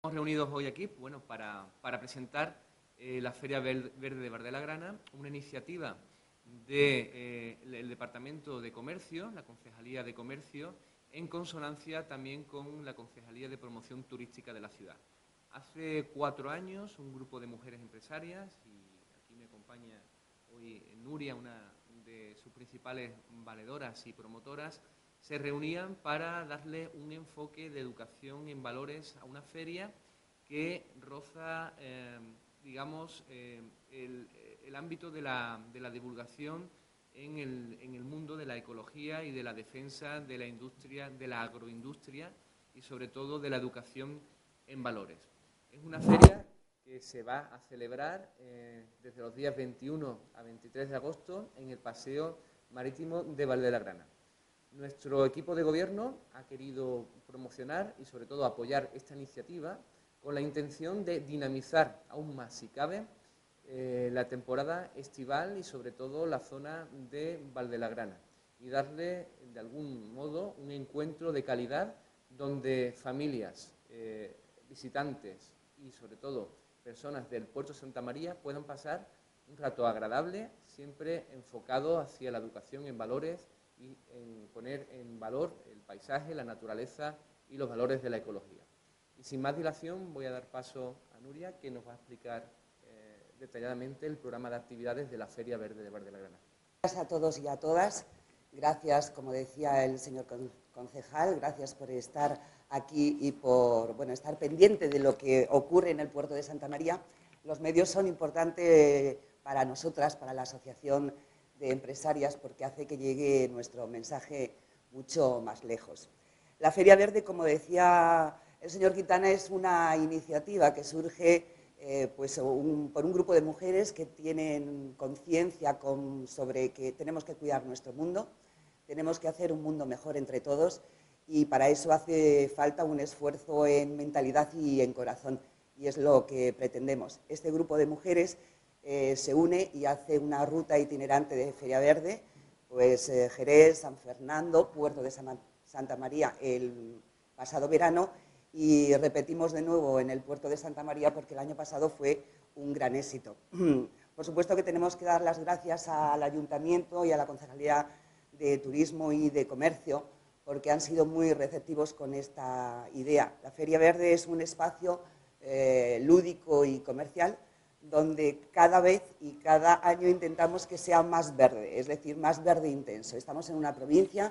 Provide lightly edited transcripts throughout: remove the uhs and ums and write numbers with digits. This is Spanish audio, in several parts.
reunidos hoy aquí, bueno, para presentar la Feria Verde de Bar de la Grana, una iniciativa del Departamento de Comercio, la Concejalía de Comercio, en consonancia también con la Concejalía de Promoción Turística de la ciudad. Hace 4 años, un grupo de mujeres empresarias, y aquí me acompaña hoy Nuria, una de sus principales valedoras y promotoras, se reunían para darle un enfoque de educación en valores a una feria que roza, digamos, el ámbito de la divulgación en el mundo de la ecología y de la defensa de la industria, de la agroindustria y sobre todo de la educación en valores. Es una feria que se va a celebrar desde los días 21 a 23 de agosto en el Paseo Marítimo de Val de la Grana. Nuestro equipo de gobierno ha querido promocionar y sobre todo apoyar esta iniciativa con la intención de dinamizar aún más, si cabe, la temporada estival y sobre todo la zona de Val de la Grana y darle de algún modo un encuentro de calidad donde familias, visitantes y sobre todo personas del Puerto de Santa María puedan pasar un rato agradable, siempre enfocado hacia la educación en valores y en poner en valor el paisaje, la naturaleza y los valores de la ecología. Y sin más dilación voy a dar paso a Nuria, que nos va a explicar detalladamente el programa de actividades de la Feria Verde de Bar de la Grana. Gracias a todos y a todas. Gracias, como decía el señor concejal, gracias por estar aquí y por estar pendiente de lo que ocurre en el puerto de Santa María. Los medios son importantes para nosotras, para la Asociación de Empresarias, porque hace que llegue nuestro mensaje mucho más lejos. La Feria Verde, como decía el señor Quintana, es una iniciativa que surge por un grupo de mujeres que tienen conciencia sobre que tenemos que cuidar nuestro mundo, tenemos que hacer un mundo mejor entre todos y para eso hace falta un esfuerzo en mentalidad y en corazón y es lo que pretendemos. Este grupo de mujeres se une y hace una ruta itinerante de Feria Verde, Jerez, San Fernando, Puerto de Santa María el pasado verano y repetimos de nuevo en el Puerto de Santa María porque el año pasado fue un gran éxito. Por supuesto que tenemos que dar las gracias al Ayuntamiento y a la Concejalía de Turismo y de Comercio porque han sido muy receptivos con esta idea. La Feria Verde es un espacio lúdico y comercial donde cada vez y cada año intentamos que sea más verde, es decir, más verde intenso. Estamos en una provincia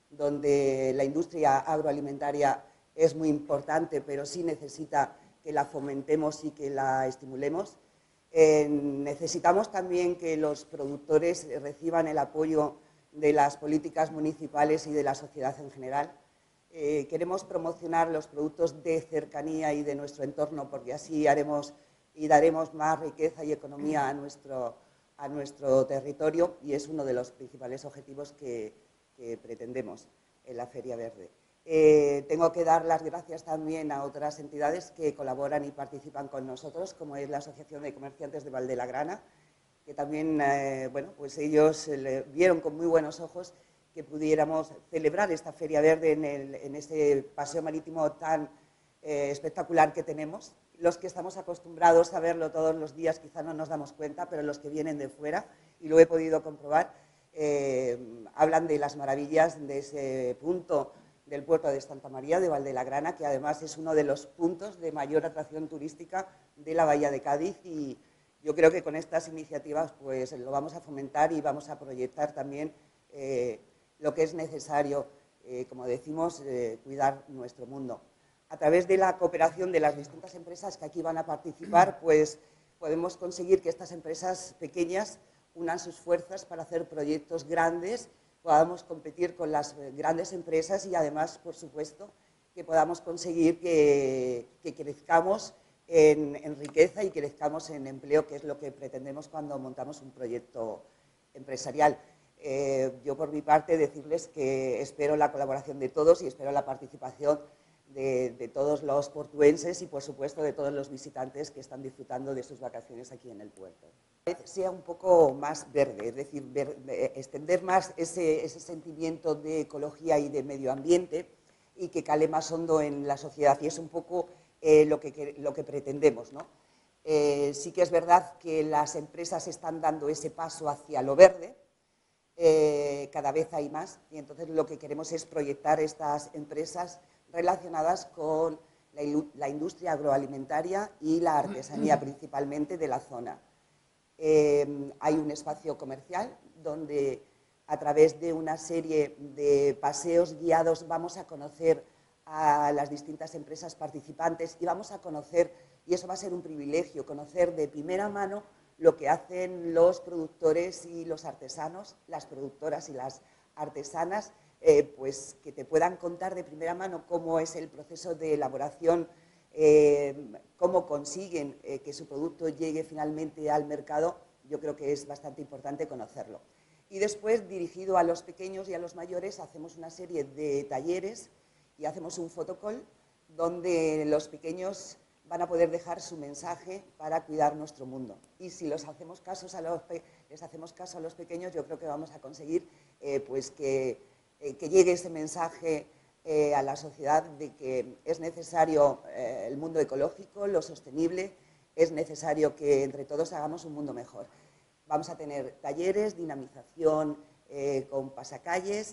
donde la industria agroalimentaria es muy importante, pero sí necesita que la fomentemos y que la estimulemos. Necesitamos también que los productores reciban el apoyo de las políticas municipales y de la sociedad en general. Queremos promocionar los productos de cercanía y de nuestro entorno porque así haremos y daremos más riqueza y economía a nuestro territorio y es uno de los principales objetivos que pretendemos en la Feria Verde. Tengo que dar las gracias también a otras entidades que colaboran y participan con nosotros, como es la Asociación de Comerciantes de Val de la Grana, que también, ellos vieron con muy buenos ojos que pudiéramos celebrar esta Feria Verde en este paseo marítimo tan espectacular que tenemos. Los que estamos acostumbrados a verlo todos los días quizá no nos damos cuenta, pero los que vienen de fuera, y lo he podido comprobar, hablan de las maravillas de ese punto del puerto de Santa María de Val de la Grana, que además es uno de los puntos de mayor atracción turística de la Bahía de Cádiz y yo creo que con estas iniciativas lo vamos a fomentar y vamos a proyectar también lo que es necesario, como decimos, cuidar nuestro mundo. A través de la cooperación de las distintas empresas que aquí van a participar, podemos conseguir que estas empresas pequeñas unan sus fuerzas para hacer proyectos grandes, podamos competir con las grandes empresas y además, por supuesto, que podamos conseguir que crezcamos en riqueza y crezcamos en empleo, que es lo que pretendemos cuando montamos un proyecto empresarial. Yo, por mi parte, decirles que espero la colaboración de todos y espero la participación de todos los portuenses y, por supuesto, de todos los visitantes que están disfrutando de sus vacaciones aquí en el puerto. Sea un poco más verde, es decir, extender más ese sentimiento de ecología y de medio ambiente y que cale más hondo en la sociedad. Y es un poco lo que pretendemos, ¿no? Sí que es verdad que las empresas están dando ese paso hacia lo verde, cada vez hay más, y entonces lo que queremos es proyectar estas empresas relacionadas con la industria agroalimentaria y la artesanía principalmente de la zona. Hay un espacio comercial donde a través de una serie de paseos guiados vamos a conocer a las distintas empresas participantes y vamos a conocer, y eso va a ser un privilegio, conocer de primera mano lo que hacen los productores y los artesanos, las productoras y las artesanas, pues que te puedan contar de primera mano cómo es el proceso de elaboración, cómo consiguen que su producto llegue finalmente al mercado. Yo creo que es bastante importante conocerlo. Y después, dirigido a los pequeños y a los mayores, hacemos una serie de talleres y hacemos un photocall donde los pequeños van a poder dejar su mensaje para cuidar nuestro mundo. Y si les hacemos caso a los pequeños, yo creo que vamos a conseguir pues que llegue ese mensaje a la sociedad de que es necesario el mundo ecológico, lo sostenible, es necesario que entre todos hagamos un mundo mejor. Vamos a tener talleres, dinamización con pasacalles,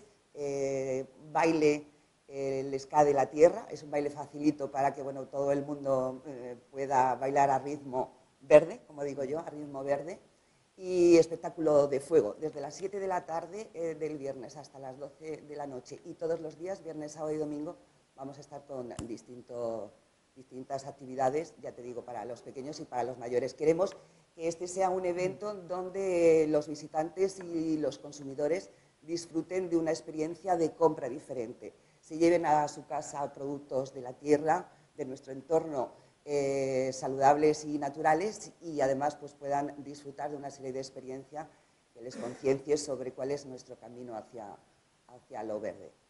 baile, el ska de la tierra, es un baile facilito para que bueno, todo el mundo pueda bailar a ritmo verde, como digo yo, a ritmo verde, y espectáculo de fuego, desde las 7 de la tarde del viernes hasta las 12 de la noche, y todos los días, viernes, sábado y domingo, vamos a estar con distintas actividades, ya te digo, para los pequeños y para los mayores. Queremos que este sea un evento donde los visitantes y los consumidores disfruten de una experiencia de compra diferente, se lleven a su casa productos de la tierra, de nuestro entorno, saludables y naturales, y además pues, puedan disfrutar de una serie de experiencias que les conciencie sobre cuál es nuestro camino hacia lo verde.